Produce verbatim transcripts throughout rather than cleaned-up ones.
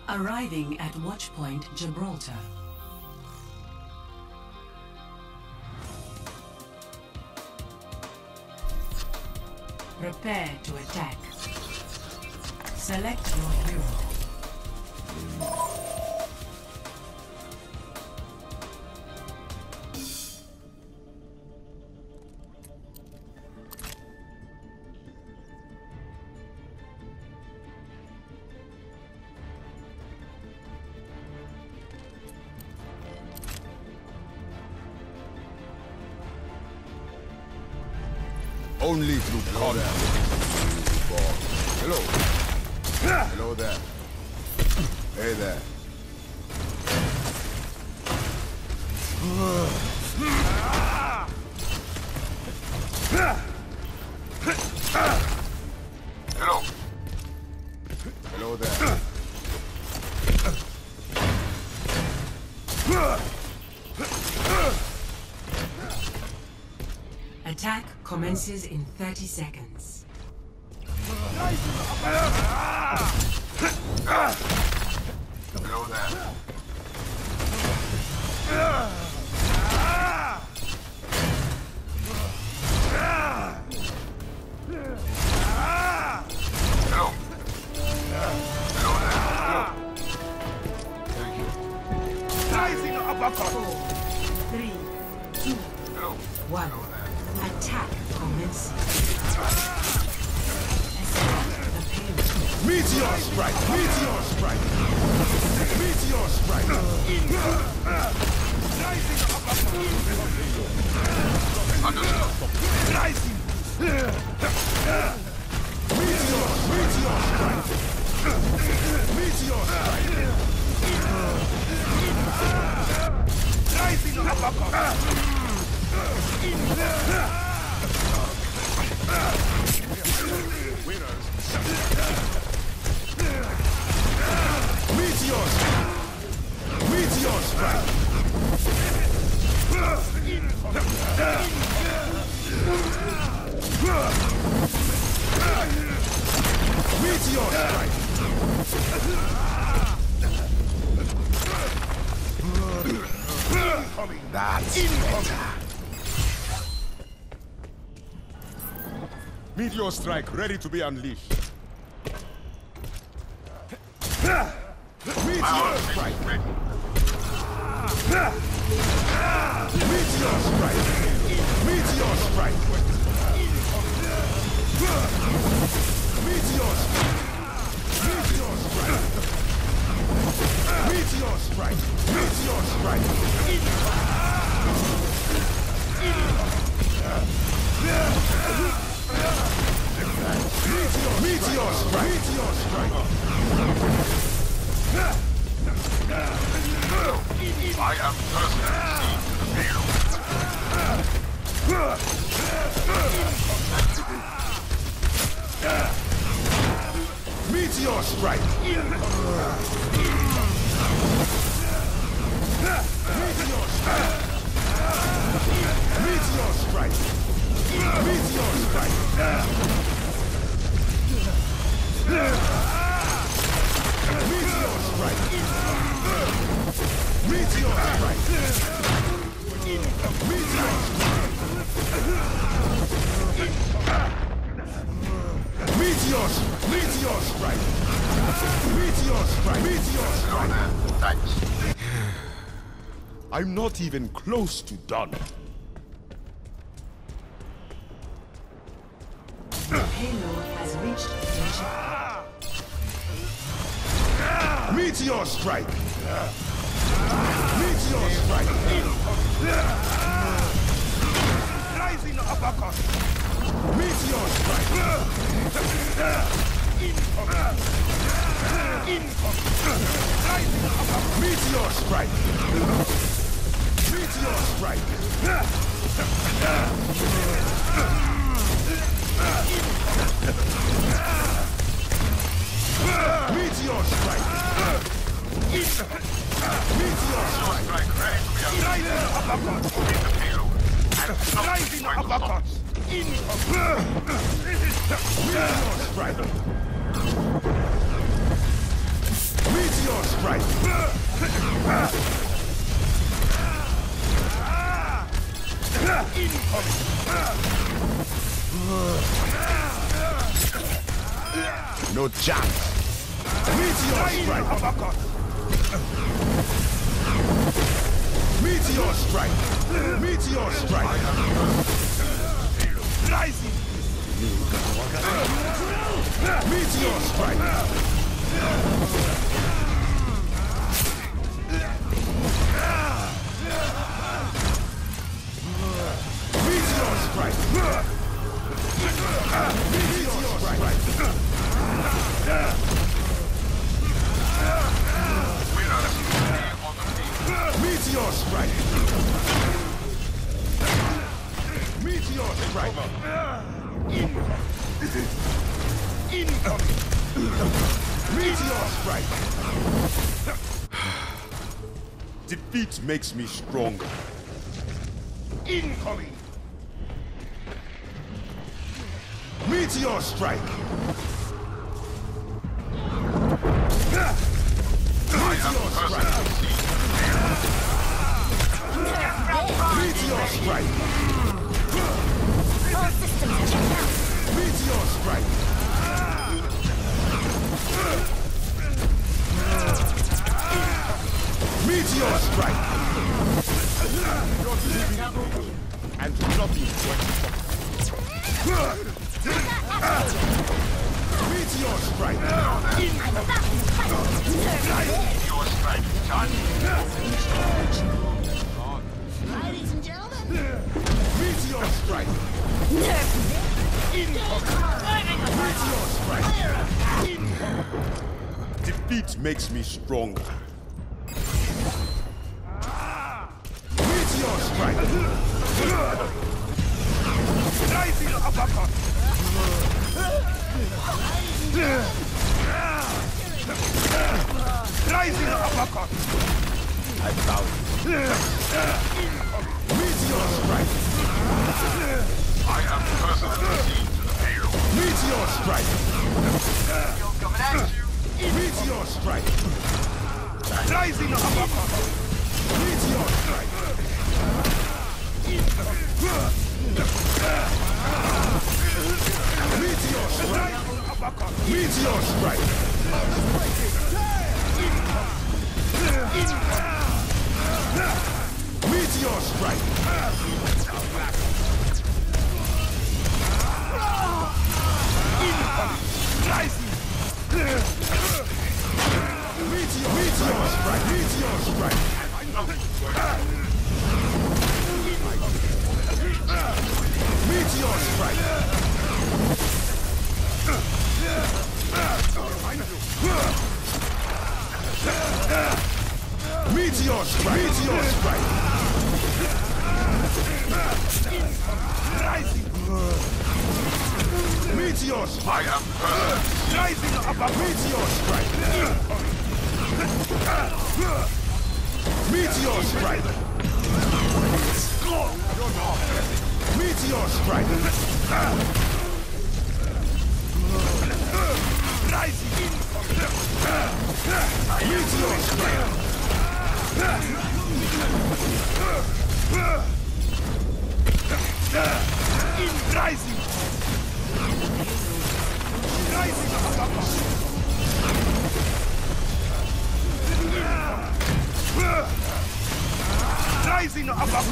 Arriving at Watchpoint Gibraltar. Prepare to attack. Select your hero. Only through combat. Hello. Hello there. Hey there. Hello. Hello there. Attack commences in thirty seconds. Hello there. Hello. Hello there. Thank you. Rising uppercut. Three, two, Hello. one. Attack commences. The payload. Meteor strike! Meteor strike! Meteor strike! Rising uppercut. Rising! Meteor! Meteor strike! Meteor strike! Rising uppercut! Meteor! Meteor strike! Meteor strike! That's better. Meteor strike ready to be unleashed. Meteor strike! Meteor strike! Meteor strike! Meteor strike! Meteor strike! Meteor strike! Meteor strike! Meteor! Meteor strike! Meteor strike! I am personally the field. Meteor strike! Meteor strike! Meteor strike! Meteor strike! Meteor strike! Meteor strike! Meteor Meteor Meteor strike! Meteor strike! Meteor strike! Thanks. I'm not even close to done. The payload has reached the Meteor strike! Meteor strike! Rising uppercut! Meteor strike! Meteor strike! Meteor strike! Meteor strike! Meteor strike! Rising uppercut! Rising uppercut! Meteor strike! Meteor strike! No chance! Meteor strike! Meteor strike! Meteor strike! Rising! Meteor strike! Meteor strike! Meteor strike! Meteor strike! Meteor strike! Incoming! Meteor strike! Defeat makes me stronger. Incoming! Meteor strike! Meteor strike! Meteor strike! All systems checked out. Meteor strike! Meteor strike! And nothing but Meteor strike! I'm about to fight. Meteor strike time! Ladies and gentlemen, Meteor strike! nerf Meteor strike! Defeat makes me stronger. Meteor strike! Rising uppercut! Rising uppercut! I found it. Meteor strike! I am personally seen to the payload. Meteor strike! Coming at you! Meteor strike! Rising uppercut! Meteor strike! Meteor strike! Meteor strike! Meteor strike! Rising! Meteor, meteor strike! Meteor strike! Meteor strike! Meteor strike! Meteor strike! Rising! Meteor strike! I am burned! Rising above! Meteor strike! Meteor strike! Meteor strike! Rising! Meteor strike! Rising! Rising above! Rising above!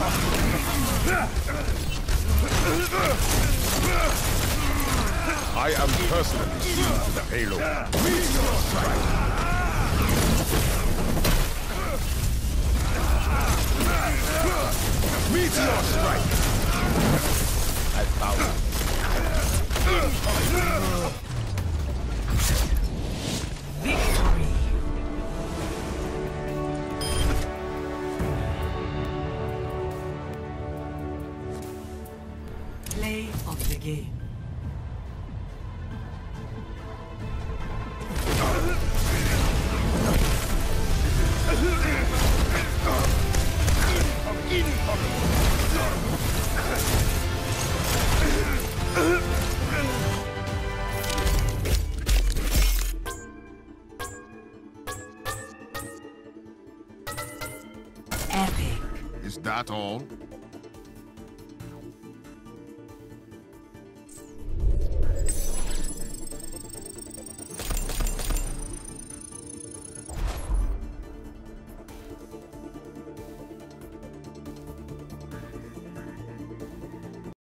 I am personally seen to the payload. Meteor strike! Meteor strike! I found it. Victory! Play of the game. Epic. Is that all?